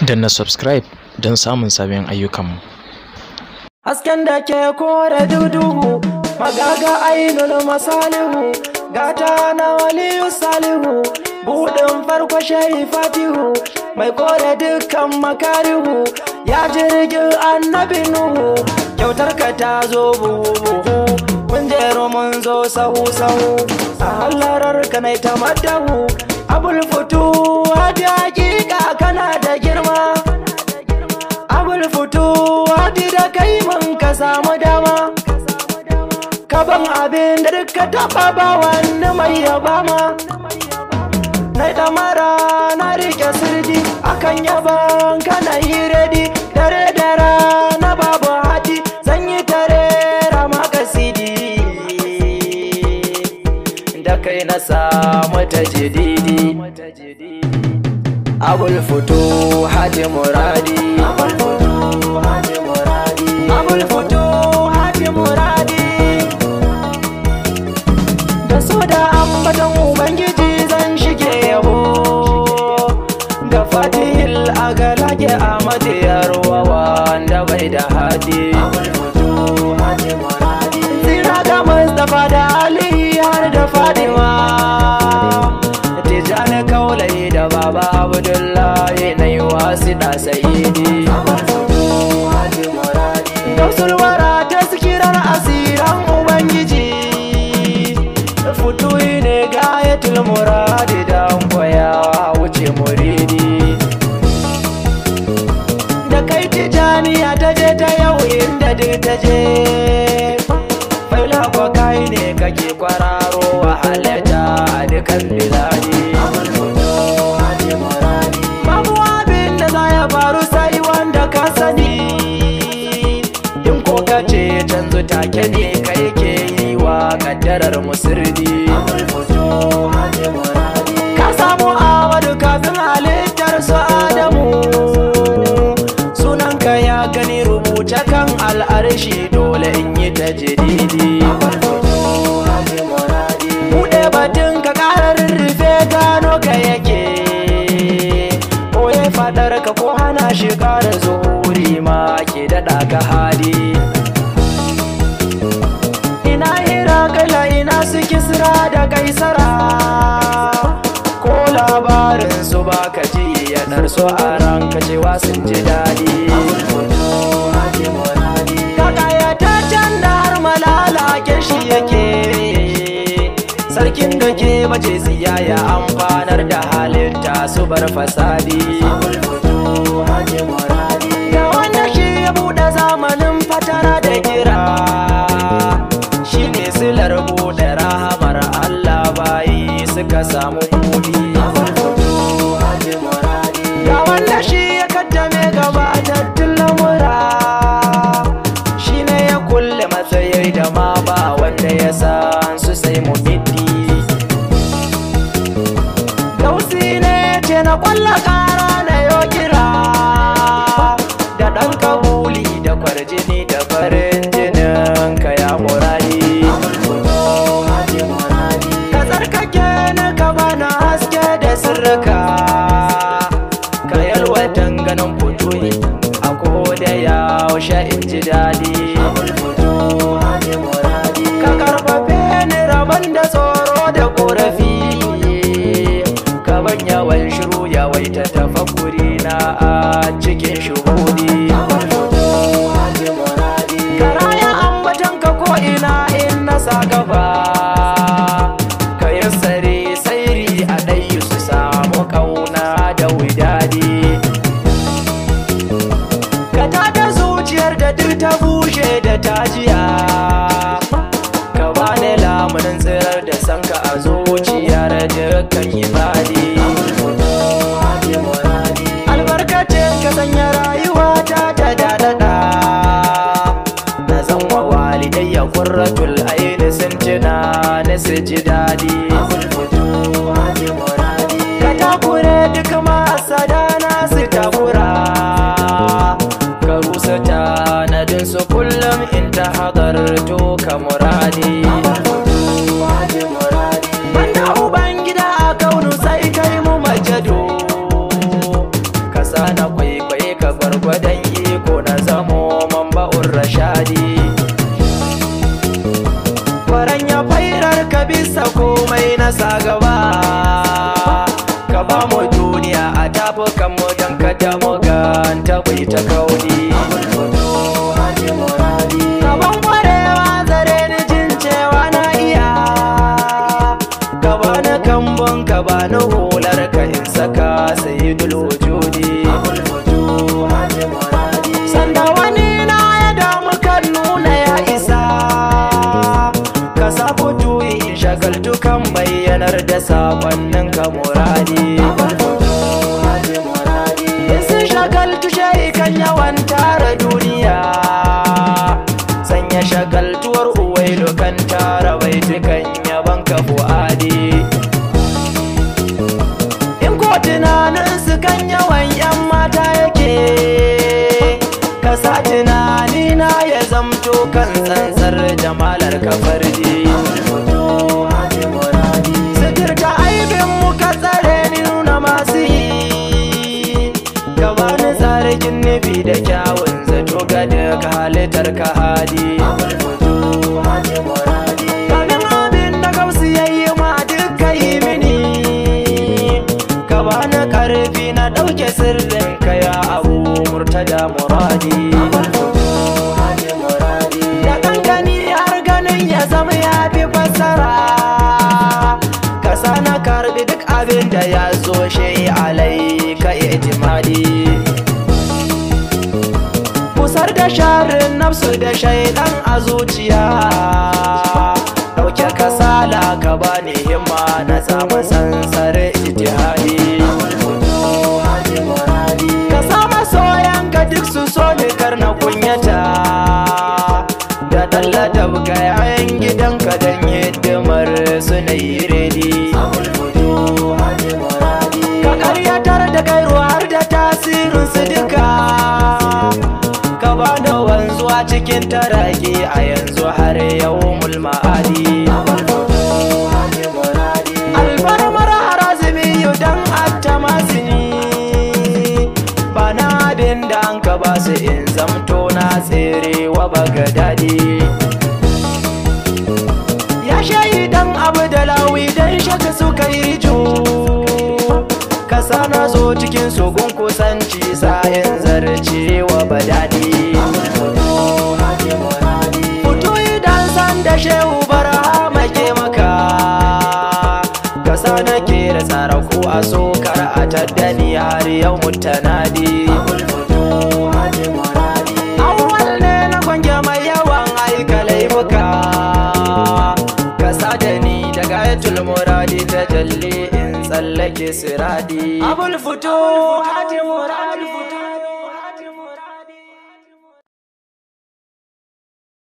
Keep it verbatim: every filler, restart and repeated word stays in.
danna subscribe don samun sabbin ayyukanmu. Hasken da ke kore duduhu, magaga ainul masalihu, gata na waliyu salihu, buɗin farko shehi fatihu, mai kore dukkan makarihu, ya jirgin annabi nuhu, kyautar ka ta zo buhu, mun jero mun zo sahu sahu, a hallarar ka nai ta madahu, abul futu hadi hakika kana da girma, abul futu hadi da kai mun ka samu dama, kaban abin da duka taba ba wani mai yaba ma, na damara na rike sirdi akan yaban kana yi redi, dare dare na babu hadi zan yi tare rama kasidi, da kai na samu tajdidi, abul futu hadi muradi, abul futu hadi muradi, abul futu hadi muradi, da so da ambaton ubangiji zan shige yabo, da fatihil agalage amadu yarwa wanda bai da hadi, abul futu hadi muradi, zira ga mustafa da ali har da fadima, tijani kaulai da baba abdullahi na yi wasu da sayidi, abul futu hadi muradi, dausulwara ta sikirar asiran ubangiji, futuyi ne gayatul muradi dan koyawa wuce muridi, da kai tijaniya ta je ta yau inda duk ta je, faila kwa kai ne kake kwararo wa halitta a dukan biladi, abul futu hadi muradi, babu abin da za ya faru sai wanda ka sani, in ko ka ce canzu take ne kai ke yi wa kaddarar musirdi, abul futu hadi muradi, ka samu amadu kafin halittar su adamu, sunanka ya gani rubuce kan al'arshi dole in yi tajdidi, abul futu hadi muradi, buɗe batun ka ƙara rurrufe gano ka yake, koye fadar ka ko hana shi ƙara zuhuri ma ke daɗa ka hadi, ina hira kala ina su kisra da kaisara, ko labarin su baka ji yanar su a ranka cewa sun ji daɗi, abul futu hadi muradi, ka kayataccen da har malala ke shi yake, sarkin da ke bace siya ya amfanar da halitta su bar fasadi, abul futu hadi muradi, da wanda shi ya buɗe zamanin fatara da kira, shine silar buɗe rahamar Allah bayi suka samu buɗi, abul futu hadi muradi, da wanda shi ya kaddame gabatattun lamura, shine ya kulle matsayi da ma ba wanda ya san su sai mu biddi, dausi ne ce na kwalla ƙara na yo kira, da ɗan kabuli da kwarjini da farin jinin ka ya muradi, abul futu hadi muradi, ka tsarkake ni ka bana haske da sirrika, ka yalwatan ganin fituni a koda yaushe in ji daɗi, abul futu hadi muradi, ka karfafe ni rabon da tsoro da ƙorafi, ka ban yawan shiru yawaita tafakkuri na a cikin shuhudi, abul futu hadi muradi, ka raya ambatan ka ko ina in na sa gaba, ka yassare sairi a ɗayi su samu kauna da widadi, ka tada zuciyar da duk ta bushe da tajiya, ka bani lamunin tsirar da sanka a zuciyar dukkan ibadi, abul futu hadi muradi, albarkacin ka sanya rayuwa ta ta dadada, na zan wa walidai ya qurratul aini sun tuna na su ji dadi, abul futu hadi muradi, ka takure duk masada na su takura, ka rusa tanadin su kullum in ta hadarto ka muradi, abul futu hadi muradi, banda ubangida a kaunu sai kai mu majado, ka sana kwai gwargwadon iko na zamo mamba'ur rashadi. Faran ya fairar ka bisa komai na sa gaba, ka ba mu duniya a tafukan mu don ka damu ganta bai ta kauni. Kaban kwarewa zare ni jin cewa na iya, ka bani kambun ka bani hular ka in saka sayyidul wujudi. Sanda wani na ya damu kan nuna ya isa, ka sa fito in shagaltu kan bayyanar da sakonnin ka muradi. Sun shagaltu shai kan yawan tara duniya, sanya shagaltuwar uwailu kan tara baitukan yaban ka fu'adi. In ko tunanin su kan yawan yan mata yake, ka sa tunani na ya zamto kan tsantsar jamalar ka farji. Sitirta aibin mu ka tsare ni nuna masu yi, ka bani tsarikin nufi da kyawun zato ga duka halittar ka hadi. Kamin abin da gausu yayi ma duka yi mini, ka bani karfi na ɗauke sirrin ka ya abu murtada muradi. Da kankani har ganin ya zama ya fi fassara, ka sa na karbi duk abin da ya zo shi alai ka itimadi. Kusar da sharin nafsu da shaidan a zuciya, ɗauke kasala ka bani himma na samu sansar ijtihadi. Ka sa masoyan ka duk su so ni kar na kunyata, da talla da buga yayan gidanka don hidimar su na yi redi. Ka karyatar da kairu har da tasirin su duka, ka bani wanzuwa cikin taraki a yanzu har yau mulma'adi. Alfarmar harazimi yau don attamasini, ba na abin da an ka ba su in zamto na tsere wa bagadadi. Ya shayi dan abu da lawi dan shaka suka yi rijo, ka sana zo cikin sogun kusanci sa'in zarce wa badadi. Fito idan san da shehu barhama ke maka, ka sana ke da tsara ko a sokar a taddani har yau mutanadi. Awwal ne na kwange mai yawan aika laifuka, ka sada ni daga ayatul muradi ta jalle in tsallake siradi. Abul fito hatimu